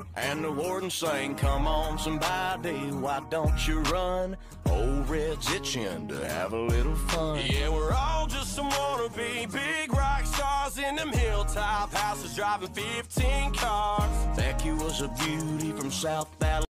And the warden sang, come on somebody, why don't you run? Old Red's itching to have a little fun. Yeah, we're all just some wannabe big rock stars in them hilltop houses driving 15 cars. Becky was a beauty from South Alabama.